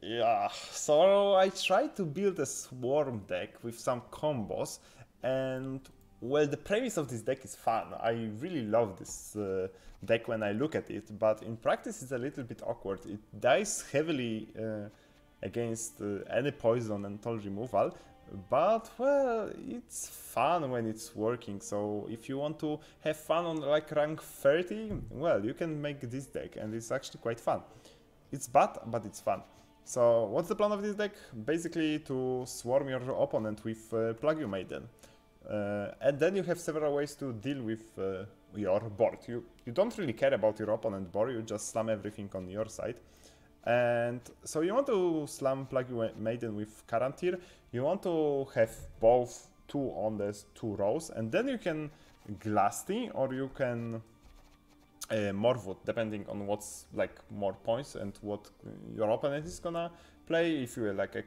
Yeah, so I tried to build a swarm deck with some combos, and well, the premise of this deck is fun. I really love this deck when I look at it, but in practice it's a little bit awkward. It dies heavily against any poison and toll removal, but well, it's fun when it's working. So if you want to have fun on like rank 30, well, you can make this deck, and it's actually quite fun. It's bad, but it's fun. So what's the plan of this deck? Basically to swarm your opponent with Plague Maiden. And then you have several ways to deal with your board. You don't really care about your opponent board, you just slam everything on your side. And so you want to slam Plague Maiden with Karantir, you want to have both two on these two rows, and then you can Glasty or you can Morwood, depending on what's like more points and what your opponent is gonna play. If you like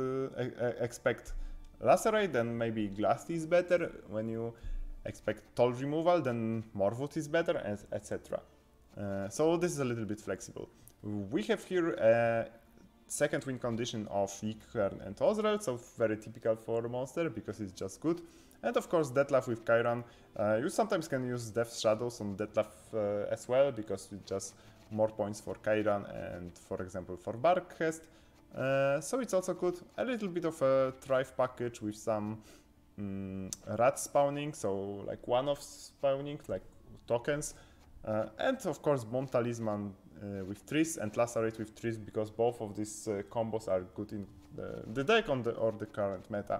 expect Lacerate, then maybe Glasty is better. When you expect Toll removal, then Morwood is better, etc. So this is a little bit flexible. We have here a second win condition of Yikern and Ozrel, so very typical for a monster because it's just good. And of course Deathlaf with Chiron. You sometimes can use Death Shadows on Deathlaf as well, because it's just more points for Chiron and for example for Barkhest. So it's also good. A little bit of a Thrive package with some rat spawning, so like one-off spawning, like tokens. And of course Bomb Talisman with Triss and Lacerate with Triss, because both of these combos are good in the deck or the current meta.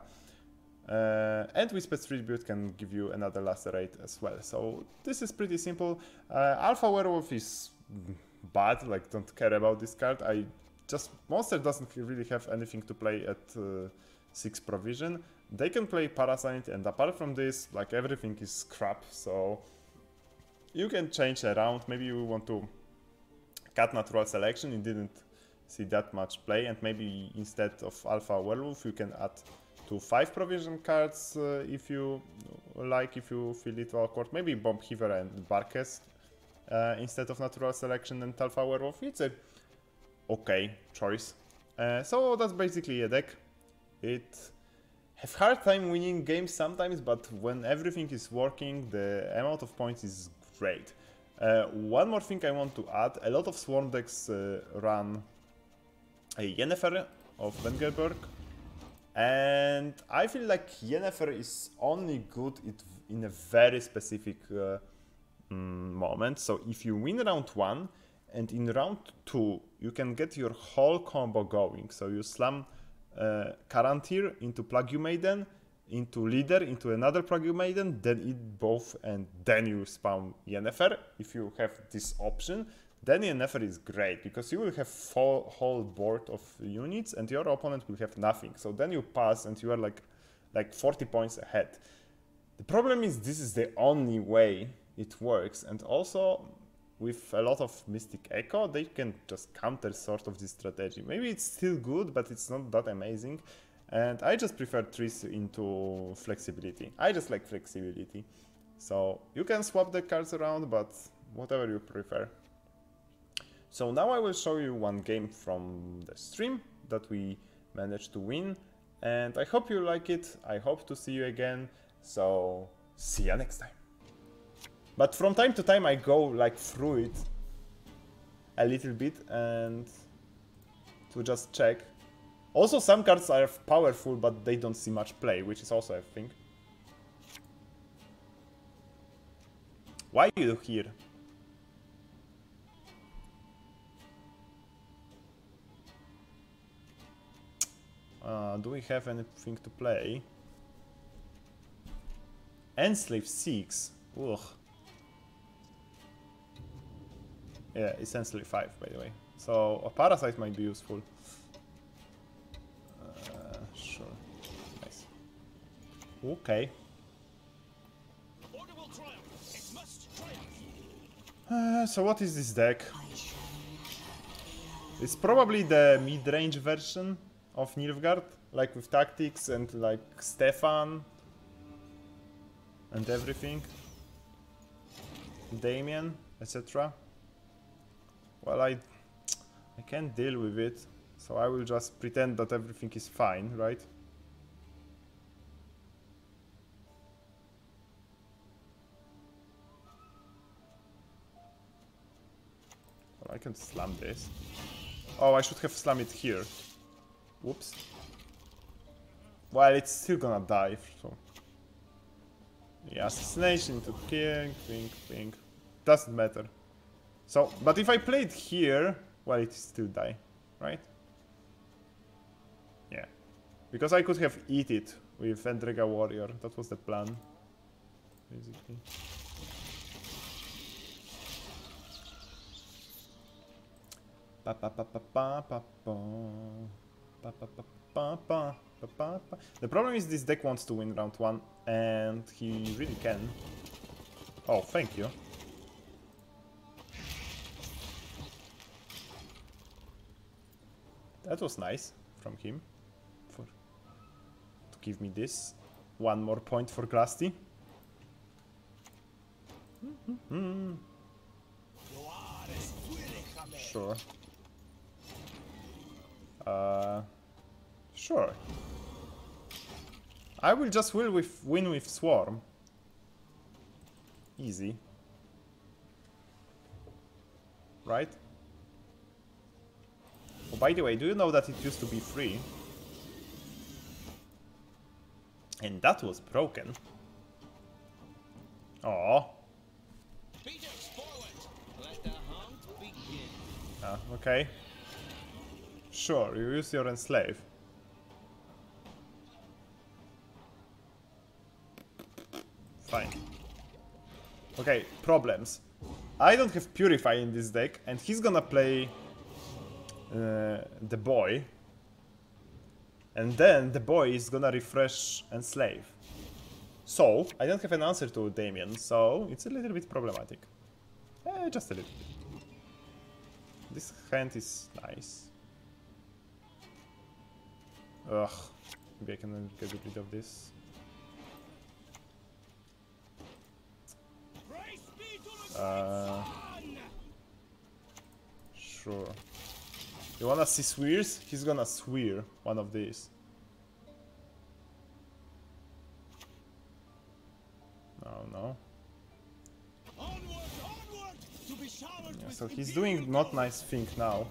And Whispered Tribute can give you another Lacerate as well. So this is pretty simple. Alpha Werewolf is bad, like don't care about this card. Monster doesn't really have anything to play at 6 provision. They can play Parasite, and apart from this, like everything is crap. So you can change around. Maybe you want to cut Natural Selection. It didn't see that much play, and maybe instead of Alpha Werewolf, you can add 2 5 provision cards if you like, if you feel it awkward. Maybe Bomb Heaver and Barkhest instead of Natural Selection and Alpha Werewolf. It's a okay choice. So that's basically a deck. It have hard time winning games sometimes, but when everything is working, the amount of points is great. One more thing I want to add: a lot of Swarm decks run a Yennefer of Vengerberg. And I feel like Yennefer is only good in a very specific moment. So if you win round 1 and in round 2 you can get your whole combo going. So you slam Karantir into Plague Maiden, into Leader, into another Plague Maiden, then eat both, and then you spawn Yennefer. If you have this option, then Yennefer is great, because you will have whole board of units and your opponent will have nothing. So then you pass and you are like 40 points ahead. The problem is this is the only way it works, and also with a lot of Mystic Echo, they can just counter sort of this strategy. Maybe it's still good, but it's not that amazing. And I just prefer Triss into flexibility. I just like flexibility. So you can swap the cards around, but whatever you prefer. So now I will show you one game from the stream that we managed to win, and I hope you like it. I hope to see you again, so see ya next time. But from time to time I go like through it a little bit and to just check. Also some cards are powerful, but they don't see much play, which is also a thing. Why are you here? Do we have anything to play? Enslave 6. Ugh. Yeah, it's Enslave 5, by the way. So a Parasite might be useful. Sure. Nice. Okay. So what is this deck? It's probably the mid-range version of Nilfgaard, like with tactics and like Stefan and everything, Damien, etc. Well, I can't deal with it, So I will just pretend that everything is fine, right? Well, I can slam this. Oh, I should have slammed it here. Whoops. Well, it's still gonna die, so... Yeah, assassination into king, king. Doesn't matter. So, but if I play it here, well, it still die, right? Yeah. Because I could have eat it with Endrega Warrior. That was the plan, basically. Pa pa pa pa pa pa pa. Pa pa pa pa pa. The problem is this deck wants to win round 1, and he really can. Oh, thank you. That was nice from him to give me this. One more point for Glasty. Sure. Sure. I will just win with Swarm. Easy. Right? Oh, by the way, do you know that it used to be free? And that was broken. Oh. Ah, okay. Sure, you use your enslave. Fine. Okay, problems. I don't have Purify in this deck, and he's gonna play the boy. And then the boy is gonna refresh Enslave. So, I don't have an answer to Damien, so it's a little bit problematic. Just a little bit. This hand is nice. Ugh, maybe I can get rid of this. Sure. You wanna see swears? He's gonna swear one of these. No. Yeah, so he's doing not nice thing now.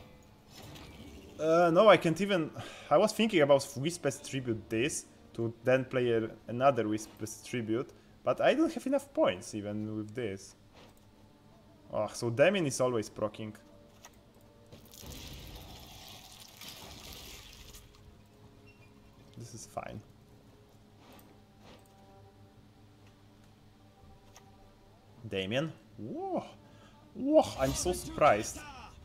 No, I can't even... I was thinking about Whispers Tribute this, to then play another Whispers Tribute, but I don't have enough points even with this. Oh, so Damien is always proccing. This is fine. Damien? Whoa! Whoa, I'm so surprised.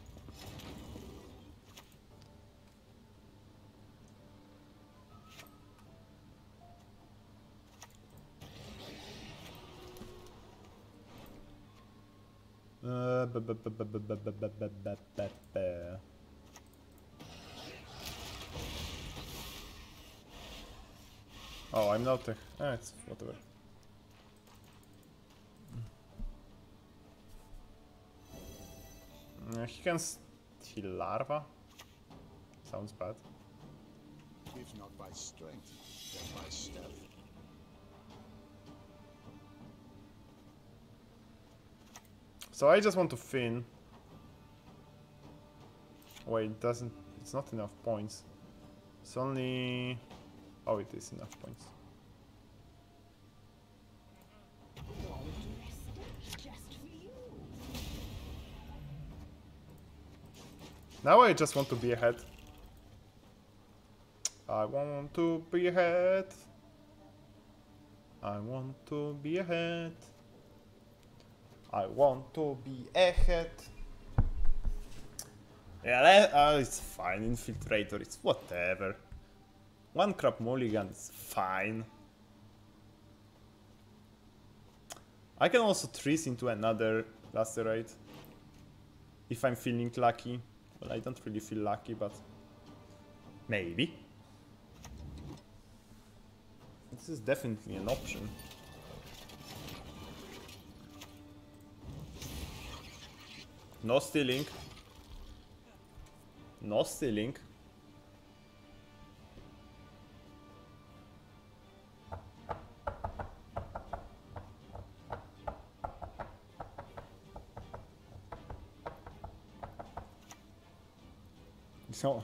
Oh, I'm not. It's whatever. He can steal Larva. Sounds bad. If not by strength, then by stealth. So I just want to Finn. Wait, it doesn't. It's not enough points. It's only. Oh, it is enough points. Now I just want to be ahead. I want to be ahead. I want to be ahead. I want to be ahead. Yeah, it's fine. Infiltrator, it's whatever. One crop mulligan is fine. I can also trees into another Lacerate if I'm feeling lucky. Well, I don't really feel lucky, but maybe. This is definitely an option. No stealing. No stealing. So.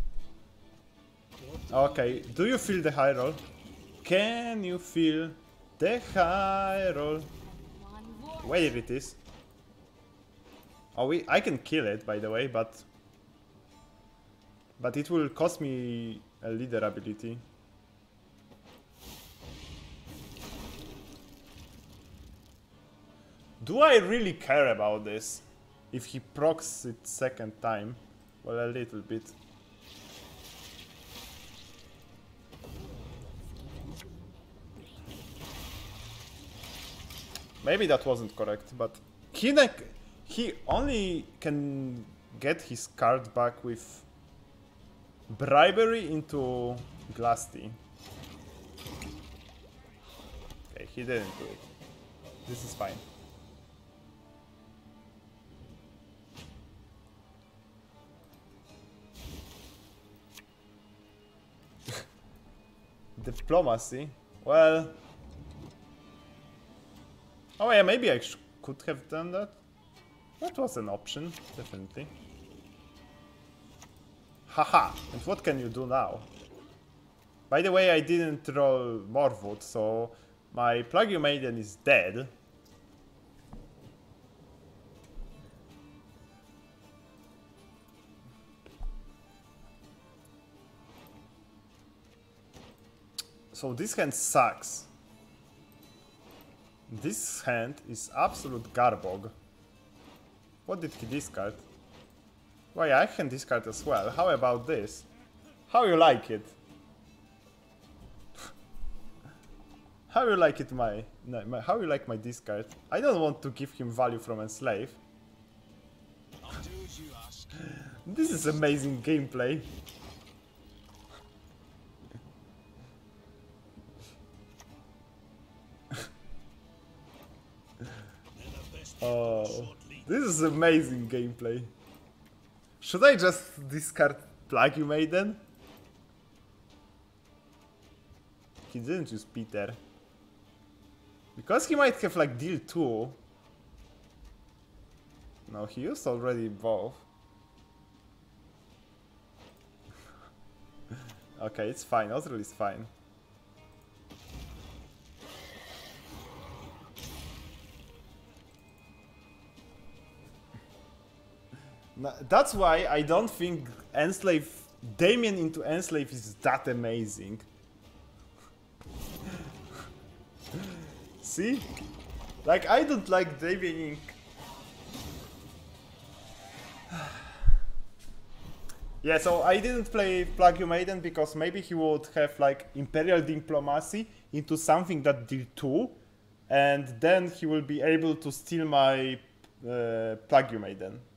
Okay, do you feel the high roll? Can you feel the high roll? Where it is? Oh, I can kill it, by the way, but it will cost me a leader ability. Do I really care about this? If he procs it second time? Well, a little bit. Maybe that wasn't correct, but he only can get his card back with bribery into Glasty. Okay, he didn't do it. This is fine. Diplomacy? Well... Oh yeah, maybe I could have done that. That was an option, definitely. Haha, and what can you do now? By the way, I didn't roll Morwood, so my Plague Maiden is dead. So this hand sucks. This hand is absolute garbage. What did he discard? Well, yeah, I can discard as well. How about this? How you like it? How you like it, how you like my discard? I don't want to give him value from Enslave. I'll do as you ask. This is amazing gameplay. Oh, this is amazing gameplay. Should I just discard Plague Maiden? He didn't use Peter. Because he might have like deal 2. No, he used already both. Okay, it's fine. Ozreal is fine. That's why I don't think Enslave, Damien into Enslave is that amazing. See? Like, I don't like Damien. Yeah, so I didn't play Plague Maiden because maybe he would have like Imperial Diplomacy into something that deal 2, and then he will be able to steal my Plague Maiden.